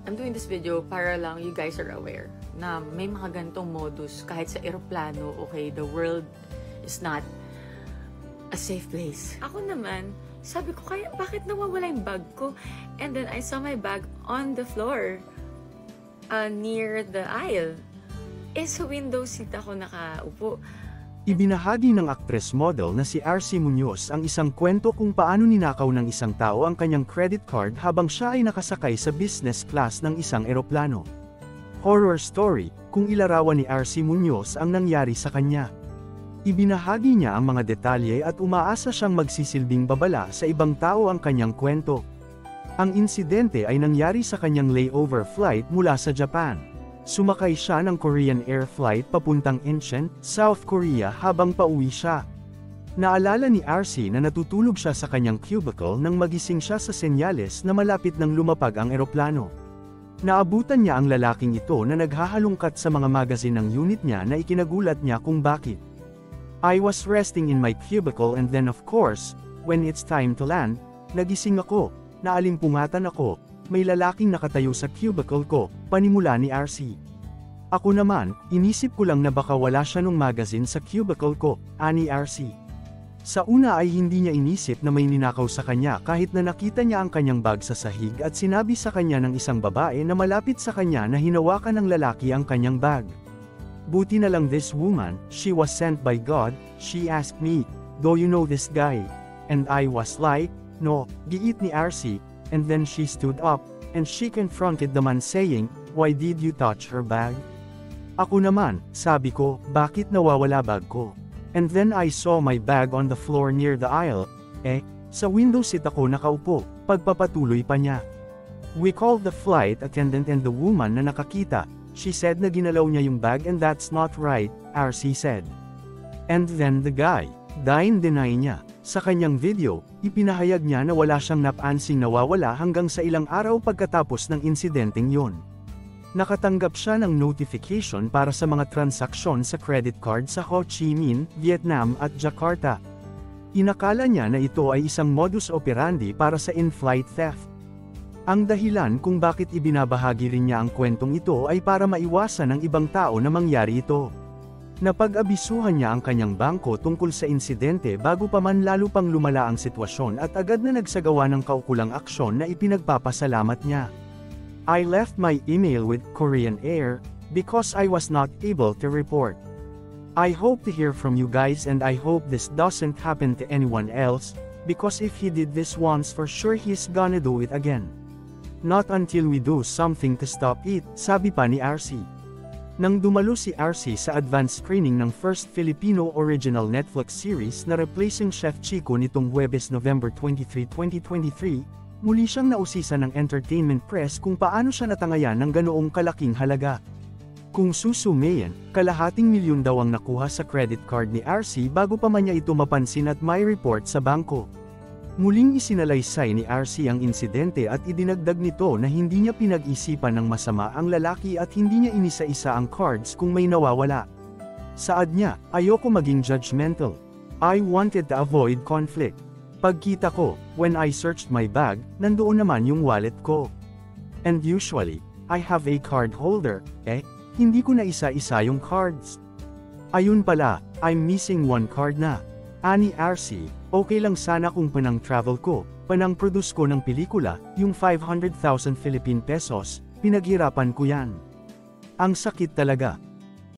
I'm doing this video para lang you guys are aware na may mga ganitong modus kahit sa eroplano, okay, the world is not a safe place. Ako naman, sabi ko, kaya bakit nawawala yung bag ko? And then I saw my bag on the floor near the aisle. Sa window seat ako nakaupo. Ibinahagi ng actress model na si RC Munoz ang isang kwento kung paano ninakaw ng isang tao ang kanyang credit card habang siya ay nakasakay sa business class ng isang eroplano. Horror story, kung ilarawan ni RC Munoz ang nangyari sa kanya. Ibinahagi niya ang mga detalye at umaasa siyang magsisilbing babala sa ibang tao ang kanyang kwento. Ang insidente ay nangyari sa kanyang layover flight mula sa Japan. Sumakay siya ng Korean Air flight papuntang Incheon, South Korea habang pauwi siya. Naalala ni RC na natutulog siya sa kanyang cubicle nang magising siya sa senyales na malapit nang lumapag ang eroplano. Naabutan niya ang lalaking ito na naghahalungkat sa mga magazine ng unit niya na ikinagulat niya kung bakit. I was resting in my cubicle and then of course, when it's time to land, nagising ako, naalimpungatan ako. May lalaking nakatayo sa cubicle ko, panimula ni RC. Ako naman, inisip ko lang na baka wala siya nung magazine sa cubicle ko, ani RC. Sa una ay hindi niya inisip na may ninakaw sa kanya kahit na nakita niya ang kanyang bag sa sahig at sinabi sa kanya ng isang babae na malapit sa kanya na hinawakan ng lalaki ang kanyang bag. Buti na lang this woman, she was sent by God, she asked me, "Do you know this guy?" And I was like, "No," giit ni RC. And then she stood up, and she confronted the man saying, "Why did you touch her bag?" Ako naman, sabi ko, bakit nawawala bag ko? And then I saw my bag on the floor near the aisle. Sa window seat ako nakaupo, pagpapatuloy pa niya. We called the flight attendant and the woman na nakakita. She said na ginalaw niya yung bag and that's not right, RC said. And then the guy, deny niya. Sa kanyang video, ipinahayag niya na wala siyang napansing nawawala hanggang sa ilang araw pagkatapos ng insidenteng yon. Nakatanggap siya ng notification para sa mga transaksyon sa credit card sa Ho Chi Minh, Vietnam at Jakarta. Inakala niya na ito ay isang modus operandi para sa in-flight theft. Ang dahilan kung bakit ibinabahagi rin niya ang kwentong ito ay para maiwasan ng ibang tao na mangyari ito. Napag-abisuhan niya ang kanyang bangko tungkol sa insidente bago pa man lalo pang lumala ang sitwasyon at agad na nagsagawa ng kaukulang aksyon na ipinagpapasalamat niya. I left my email with Korean Air because I was not able to report. I hope to hear from you guys and I hope this doesn't happen to anyone else, because if he did this once for sure he's gonna do it again. Not until we do something to stop it, sabi pa ni RC. Nang dumalo si RC sa advanced screening ng first Filipino original Netflix series na Replacing Chef Chico nitong Huwebes November 23, 2023, muli siyang nausisan ng entertainment press kung paano siya natangayan ng ganoong kalaking halaga. Kung susumayan, kalahating milyon daw ang nakuha sa credit card ni RC bago pa man niya ito mapansin at may report sa bangko. Muling isinalaysay ni RC ang insidente at idinagdag nito na hindi niya pinag-isipan ng masama ang lalaki at hindi niya inisa-isa ang cards kung may nawawala. Saad niya, ayoko maging judgmental. I wanted to avoid conflict. Pagkita ko, when I searched my bag, nandoon naman yung wallet ko. And usually, I have a card holder, hindi ko na isa-isa yung cards. Ayun pala, I'm missing one card na. Ani RC, okay lang sana kung panang travel ko, panang produce ko ng pelikula, yung 500,000 Philippine pesos, pinaghirapan ko yan. Ang sakit talaga.